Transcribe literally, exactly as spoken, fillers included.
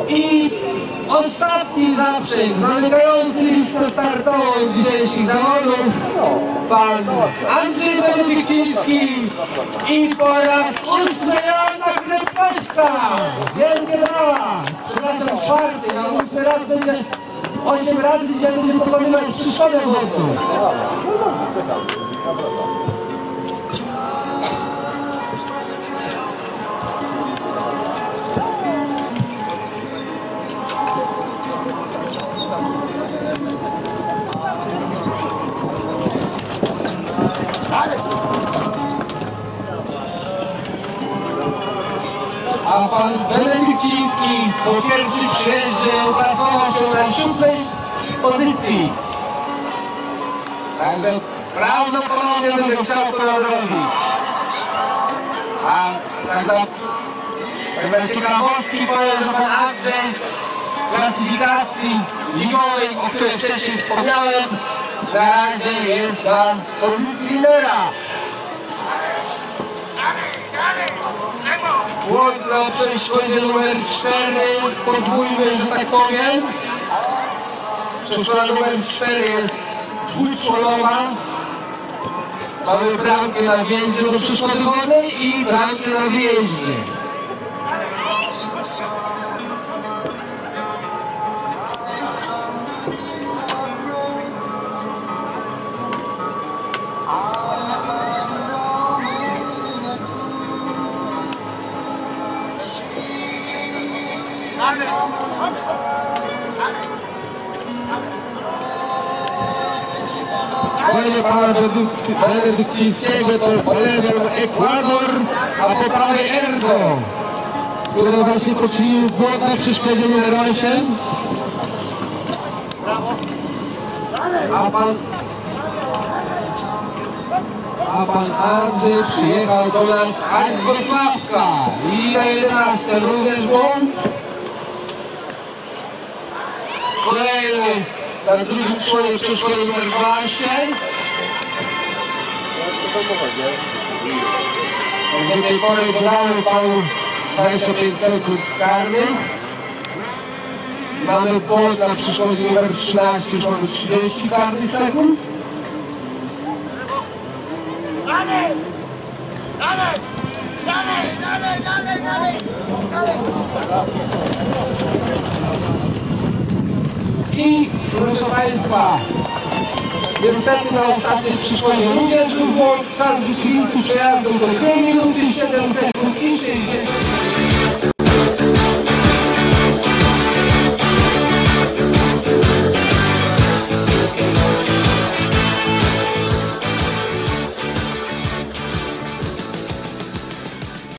I ostatni zaprzęg, zamykający listę startową dzisiejszych zawodów, pan Andrzej Benedykciński i po raz ósmy Joanna Kwiatkowska. Wielkie brawa! Przepraszam, czwarty, a ósmy raz będzie osiem razy, dzisiaj będzie pokonywać przeszkodę wodną. A pan Benedykciński po pierwszym przyjeździe uplasował się na siódmej pozycji. Także prawdopodobnie będzie chciał to nadrobić. A tak na tak ciekawostki powiem, że pan Andrzej w klasyfikacji ligowej, o której wcześniej wspomniałem, na razie jest na pozycji lidera. Płot na przeszkodzie numer cztery, podwójny, że tak powiem. Przeszkoda numer cztery jest dwuczłonowa. Mamy bramkę na wjeździe do przeszkody wodnej i bramkę na wyjeździe. Kolejny pana Benedykcińskiego to po lewym Ekwador, a po prawej Ergo, które właśnie poczynił błąd na przeszkodzie numer osiem. A pan, a pan Andrzej przyjechał do nas aż z Wrocławka i na jedenastym również błąd. Kolejny na drugim członie przeszkody numer dwanaście. Do tej pory dodałem panu dwadzieścia pięć sekund karnych. Mamy błąd na przeszkodzie numer trzynaście, już mamy trzydzieści karnych sekund. Dalej! Dalej! Dalej! Dalej! Dalej! Dalej! Dalej! I proszę Państwa, niestety na ostatniej przeszkodzie również był błąd, czas rzeczywisty przejazdu to dwie minuty siedem sekund.